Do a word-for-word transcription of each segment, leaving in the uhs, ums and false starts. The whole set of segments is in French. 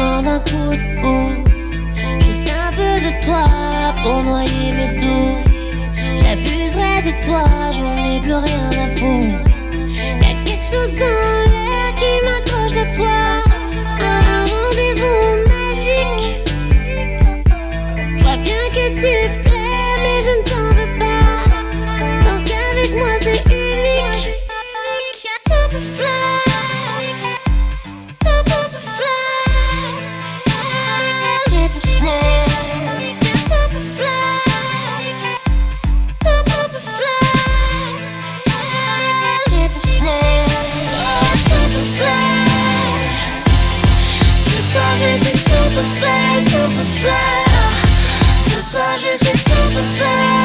besoin d'un coup de pouce, juste un peu de toi pour noyer mes doutes. J'abuserai de toi, j'en ai plus rien à foutre. Y'a quelque chose dans l'air qui m'accroche à toi, un rendez-vous magique. J'vois bien que tu plais, mais je ne t'en veux pas, tant qu'avec moi c'est unique. Top of fly, top of fly, top of fly, top of fly, top of fly, top of fly, top of fly. Ce soir je suis super fly, super fly. Ce soir je suis super fly.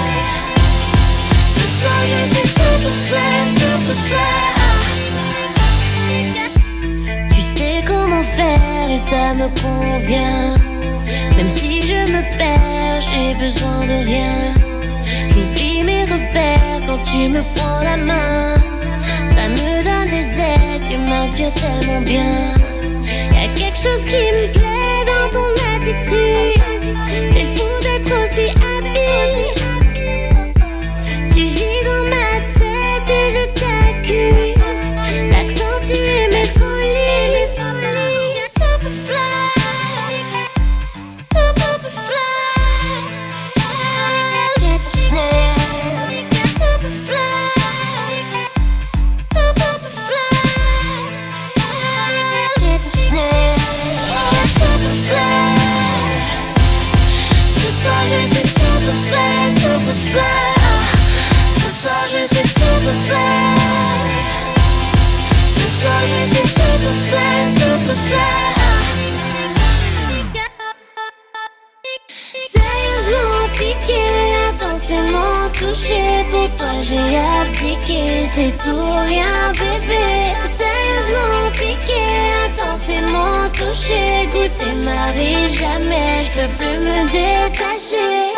Ce soir je suis super fly, super fly. Tu sais comment faire et ça me convient. Même si je me perds, j'ai besoin de rien. J'oublie mes repères quand tu me prends la main. Ça me donne des ailes, tu m'inspires tellement bien. Y'a quelque chose qui me plaît dans ton attitude. C'est fou d'être aussi habile. Tu vis dans ma tête et je t'accuse d'accentuer mes folies. Top of fly, top of fly, top of fly, top of fly, top of fly, top of fly, top of fly. Ce soir je suis super fly, super fly. Ce soir je suis super fly. Ce soir je suis super fly, super fly. Sérieusement piqué, intensément touché. Pour toi j'ai abdiqué, c'est tout rien bébé. Sérieusement piqué, intensément touché. Goûter ma vie jamais, je peux plus me détacher.